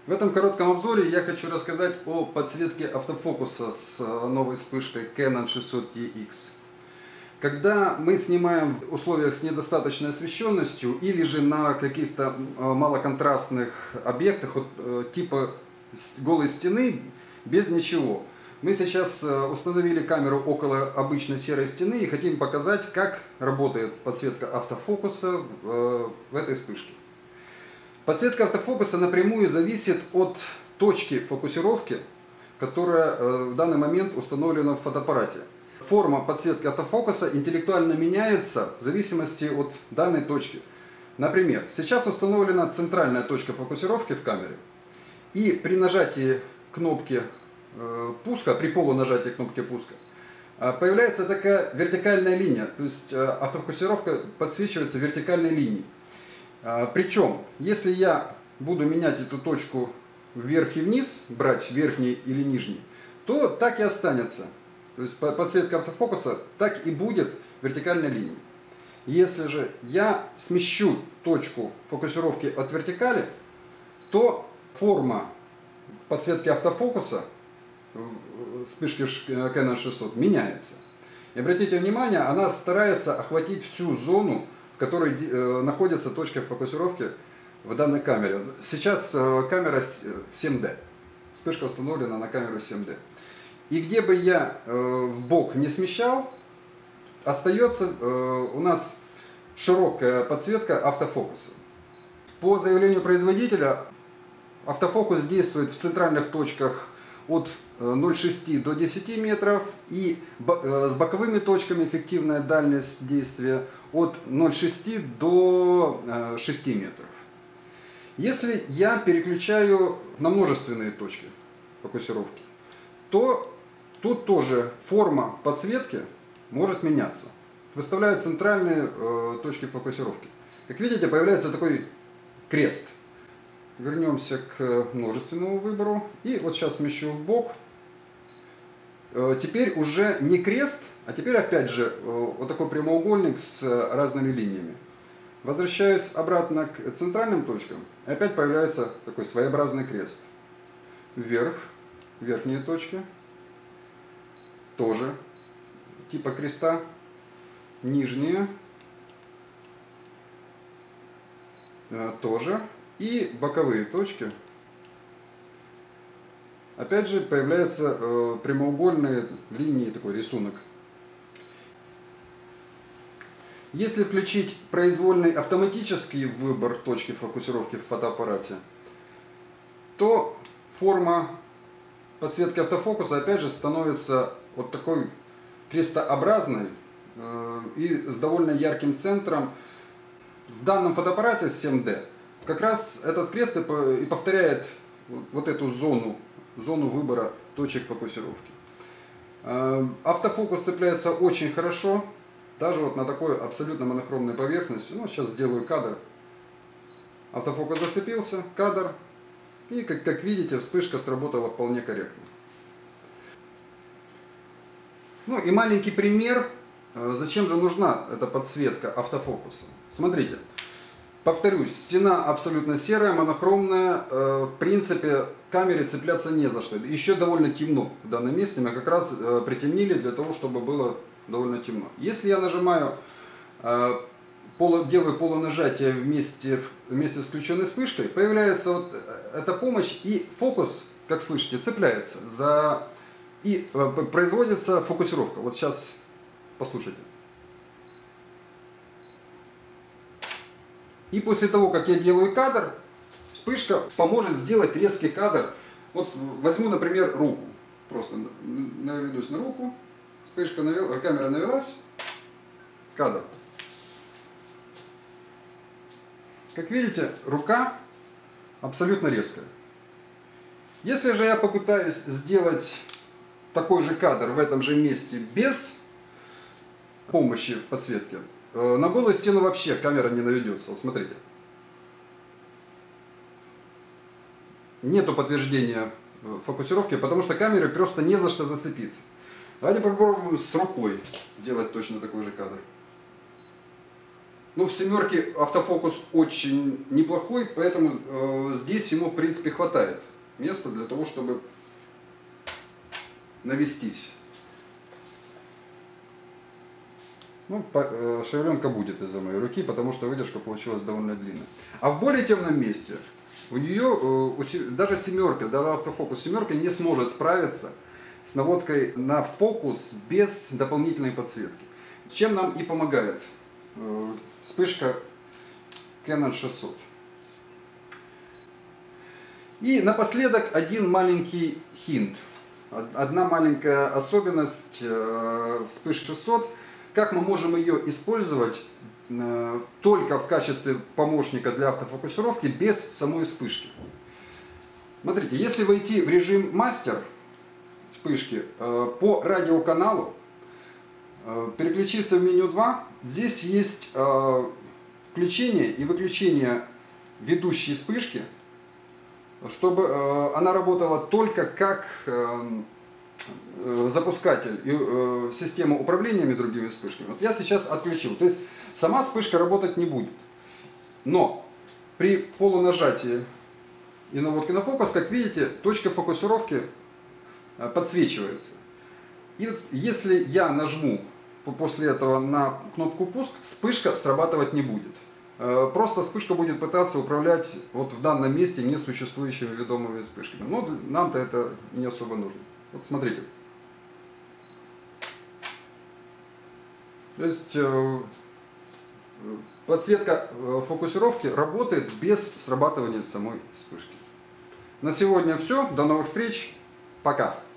В этом коротком обзоре я хочу рассказать о подсветке автофокуса с новой вспышкой Canon 600EX. Когда мы снимаем в условиях с недостаточной освещенностью или же на каких-то малоконтрастных объектах типа голой стены без ничего, мы сейчас установили камеру около обычной серой стены и хотим показать, как работает подсветка автофокуса в этой вспышке. Подсветка автофокуса напрямую зависит от точки фокусировки, которая в данный момент установлена в фотоаппарате. Форма подсветки автофокуса интеллектуально меняется в зависимости от данной точки. Например, сейчас установлена центральная точка фокусировки в камере, и при нажатии кнопки пуска, при полунажатии кнопки пуска, появляется такая вертикальная линия, то есть автофокусировка подсвечивается вертикальной линией. Причем, если я буду менять эту точку вверх и вниз, брать верхний или нижний, то так и останется. То есть подсветка автофокуса так и будет вертикальной линией. Если же я смещу точку фокусировки от вертикали, то форма подсветки автофокуса в вспышке Canon 600 меняется. И обратите внимание, она старается охватить всю зону, в которой находится точка фокусировки в данной камере. Сейчас камера 7D. Вспышка установлена на камеру 7D. И где бы я в бок не смещал, остается у нас широкая подсветка автофокуса. По заявлению производителя, автофокус действует в центральных точках от 0,6 до 10 метров, и с боковыми точками эффективная дальность действия от 0,6 до 6 метров. Если я переключаю на множественные точки фокусировки, то тут тоже форма подсветки может меняться. Выставляю центральные точки фокусировки. Как видите, появляется такой крест. Вернемся к множественному выбору. И вот сейчас смещу в бок. Теперь уже не крест, а теперь опять же вот такой прямоугольник с разными линиями. Возвращаюсь обратно к центральным точкам. И опять появляется такой своеобразный крест. Вверх, верхние точки. Тоже типа креста. Нижние. Тоже. И боковые точки. Опять же появляются прямоугольные линии, такой рисунок. Если включить произвольный автоматический выбор точки фокусировки в фотоаппарате, то форма подсветки автофокуса опять же становится вот такой крестообразной и с довольно ярким центром. В данном фотоаппарате 7D как раз этот крест и повторяет вот эту зону выбора точек фокусировки. Автофокус цепляется очень хорошо, даже вот на такой абсолютно монохромной поверхности. Ну, сейчас сделаю кадр. Автофокус зацепился, кадр. И, как видите, вспышка сработала вполне корректно. Ну и маленький пример, зачем же нужна эта подсветка автофокуса. Смотрите. Повторюсь, стена абсолютно серая, монохромная, в принципе камере цепляться не за что. Еще довольно темно в данном месте, мы как раз притемнили для того, чтобы было довольно темно. Если я нажимаю, делаю полунажатие вместе с включенной вспышкой, появляется вот эта помощь, и фокус, как слышите, цепляется и производится фокусировка. Вот сейчас послушайте. И после того, как я делаю кадр, вспышка поможет сделать резкий кадр. Вот возьму, например, руку. Просто наведусь на руку. Вспышка камера навелась. Кадр. Как видите, рука абсолютно резкая. Если же я попытаюсь сделать такой же кадр в этом же месте без помощи в подсветке, на голую стену вообще камера не наведется. Вот смотрите. Нету подтверждения фокусировки, потому что камере просто не за что зацепиться. Давайте попробуем с рукой сделать точно такой же кадр. Но в семерке автофокус очень неплохой, поэтому здесь ему в принципе хватает места для того, чтобы навестись. Ну, шевеленка будет из-за моей руки, потому что выдержка получилась довольно длинная. А в более темном месте у нее даже семерка, даже автофокус семерка не сможет справиться с наводкой на фокус без дополнительной подсветки. Чем нам и помогает вспышка Canon 600. И напоследок один маленький хинт. Одна маленькая особенность вспышки 600. Как мы можем ее использовать только в качестве помощника для автофокусировки без самой вспышки. Смотрите, если войти в режим мастер вспышки по радиоканалу, переключиться в меню 2, здесь есть включение и выключение ведущей вспышки, чтобы она работала только как запускатель и систему управления другими вспышками. Вот я сейчас отключил. То есть сама вспышка работать не будет. Но при полунажатии и наводке на фокус, как видите, точка фокусировки подсвечивается. И вот если я нажму после этого на кнопку пуск, вспышка срабатывать не будет. Просто вспышка будет пытаться управлять вот в данном месте несуществующими ведомыми вспышками. Но нам-то это не особо нужно. Вот смотрите. То есть подсветка фокусировки работает без срабатывания самой вспышки. На сегодня все. До новых встреч. Пока.